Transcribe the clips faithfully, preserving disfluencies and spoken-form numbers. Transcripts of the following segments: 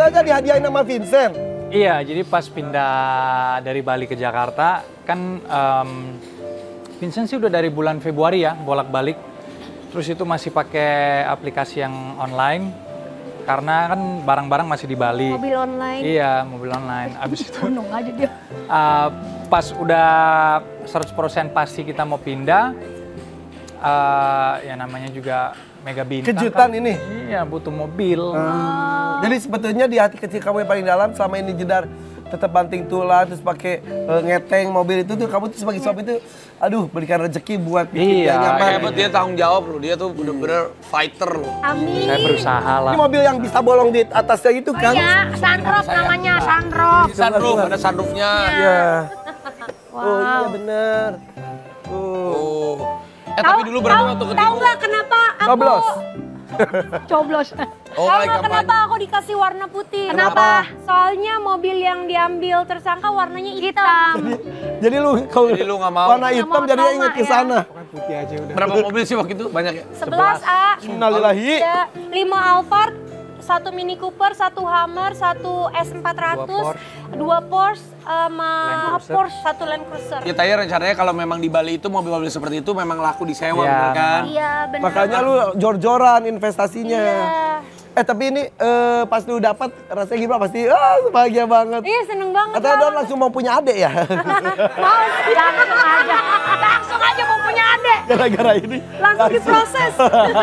katanya dihadiahin sama Vincent. Iya, jadi pas pindah dari Bali ke Jakarta, kan um, Vincent sih udah dari bulan Februari ya, bolak-balik. Terus itu masih pakai aplikasi yang online, karena kan barang-barang masih di Bali. Mobil online. Iya, mobil online. Abis itu, Untung aja dia. Uh, pas udah seratus persen pasti kita mau pindah, uh, ya namanya juga Mega Bintang. Kejutan kan, ini? Iya, butuh mobil. Hmm. Jadi sebetulnya di hati kecil kamu yang paling dalam selama ini Jedar tetap banting tulang terus pakai uh, ngeteng mobil itu tuh kamu tuh sebagai suami itu aduh berikan rezeki buat bikin Iya, dia nyaman. Hebat dia tanggung jawab loh, dia tuh bener-bener fighter loh. Amin. Saya berusaha lah. Ini mobil yang bisa bolong di atasnya itu kan? Iya, sunroof namanya, sunroof. Sunroof, ada sunroofnya. Iya. Wow. Oh iya bener. Oh. Oh. Eh tapi dulu berapa waktu Tahu ketemu? nggak kenapa aku Coblos. coblos? Oh, Tahu lagi nggak kampanye. kenapa aku dikasih warna putih? Kenapa? Soalnya mobil yang diambil tersangka warnanya hitam. Jadi lu kalau Jadi lu nggak mau? warna Nggak hitam mau jadi trauma, inget ke ya. sana. Putih aja udah. Berapa mobil sih waktu itu? Banyak ya? sebelas A. Innalillahi. Ada lima Alphard, satu Mini Cooper, satu Hummer, satu S empat ratus, dua Porsche, sama Land Cruiser. Porsche, satu Land Cruiser. Ya tanya rencananya kalau memang di Bali itu mobil-mobil seperti itu memang laku disewa, Iya. bener kan? Iya benar. Makanya lu jor-joran investasinya. Iya. Eh tapi ini eh, pas lu dapat rasanya gimana? Pasti ah bahagia banget. Iya seneng banget. Katanya Bang. Don langsung mau punya adik ya? Mau langsung aja, langsung aja mau punya adik. Gara-gara ini. Langsung diproses.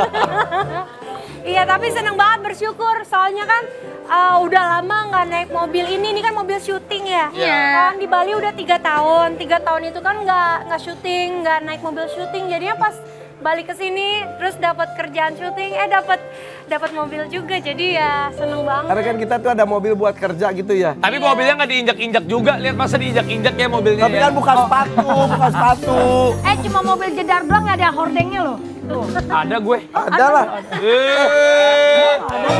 Iya tapi seneng banget bersyukur soalnya kan uh, udah lama nggak naik mobil ini, ini kan mobil syuting ya. Iya. Kan di Bali udah tiga tahun, tiga tahun itu kan nggak nggak syuting, nggak naik mobil syuting. Jadinya pas balik ke sini terus dapat kerjaan syuting, eh dapat dapat mobil juga. Jadi ya seneng banget. Karena kan kita tuh ada mobil buat kerja gitu ya. Tapi mobilnya nggak diinjak-injak juga, lihat masa diinjak-injak ya mobilnya. Tapi ya? kan bukan sepatu, bukan sepatu. Eh cuma mobil Jedar doang nggak ada hordengnya loh. Tuh. Ada gue. Ada lah. Eh,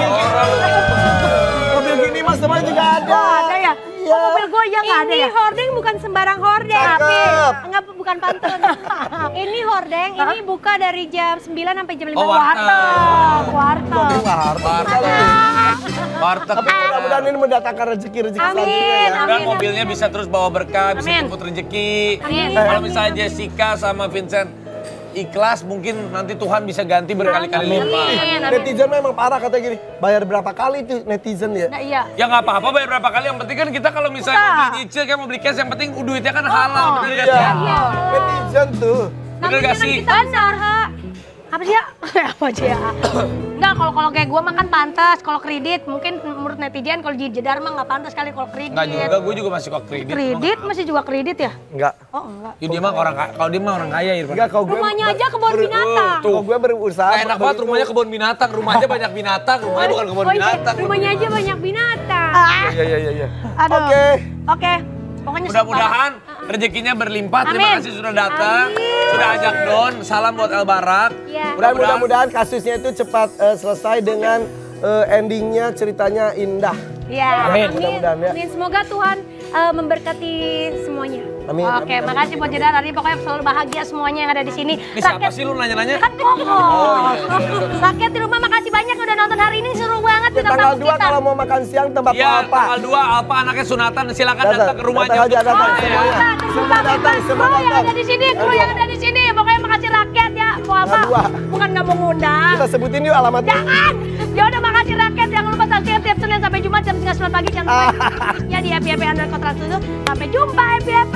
Mobil gini mas teman juga ada. Oh, ada ya? Iya. Oh, mobil gue yang nggak ada ya? Ini hordeng bukan sembarang hordeng. Cakep. Enggak, bukan pantun. Ini hordeng, ini buka dari jam sembilan sampai jam lima. Oh, warteg. Warteg. Warteg. warteg. Tapi mudah-mudahan ini mendatangkan rezeki-rezeki Amin, selanjutnya ya. Dan mobilnya bisa terus bawa berkah, bisa Amin. jemput rezeki. Amin. Kalau misalnya Jessica sama Vincent ikhlas, mungkin nanti Tuhan bisa ganti berkali-kali lipat. Amin, amin. Netizen memang parah katanya gini. Bayar berapa kali tuh netizen ya? Nah, iya. Ya nggak apa-apa bayar berapa kali, yang penting kan kita kalau misalnya Usaha. mau beli nyicil kayak mau beli cash, yang penting duitnya kan halal, bener gak Iya. sih? Iya. Netizen tuh. Bener gak sih? Kita usaha. Apa sih ya? Apa sih ya? Enggak, kalau kalau kayak gue mah kan pantas. Kalau kredit mungkin menurut netizen kalau di Jedar mah nggak pantas kali kalau kredit. Enggak juga, gue juga masih kok kredit. Kredit masih juga kredit ya? Enggak. Oh enggak. Ya, dia mah orang kaya, kalau dia mah orang kaya Irfan. Enggak kalau gue Rumahnya ber- aja kebun ber- binatang. Kalau gue berusaha. Nggak enak banget rumahnya kebun binatang, rumahnya banyak binatang, rumahnya bukan kebun Oh, iya, binatang. rumahnya aja banyak binatang. Iya iya iya. iya. Aduh. Oke. Oke. Pokoknya Mudah-mudahan rezekinya berlimpah. Terima Amin. kasih sudah datang, Amin. sudah ajak Don. Salam buat El Barak. Iya. Dan mudah-mudahan kasusnya itu cepat eh, selesai dengan eh, endingnya ceritanya indah. Ya, Amin. amin. Mudah-mudahan ya. Amin. Semoga Tuhan eh, memberkati semuanya. Amin. Oke, amin, makasih buat Jedar hari ini pokoknya selalu bahagia semuanya yang ada di sini. Ini siapa sih lu nanya-nanya? Kan Koko. Rakyat di rumah makasih banyak udah nonton hari ini, seru banget bintang Tanggal tamu dua kita. kalau mau makan siang tempat Iya, apa? tanggal dua Alpa anaknya sunatan, silakan Datang, datang ke rumahnya. datang aja, datang. untuk Semuanya. semuanya. Semua datang, semua Kru yang datang. ada di sini, kru yang ada di sini. Pokoknya makasih rakyat ya. Mau apa? Tanggal dua. Bukan nggak mau ngundang. Kita sebutin yuk alamatnya. Jangan! Ya udah makasih rakyat, jangan lupa saksikan tiap Senin sampai Jumat jam setengah sembilan pagi. Jangan lupa ya di Happy Happy Undercoat Trans tujuh. Sampai jumpa Happy Happy.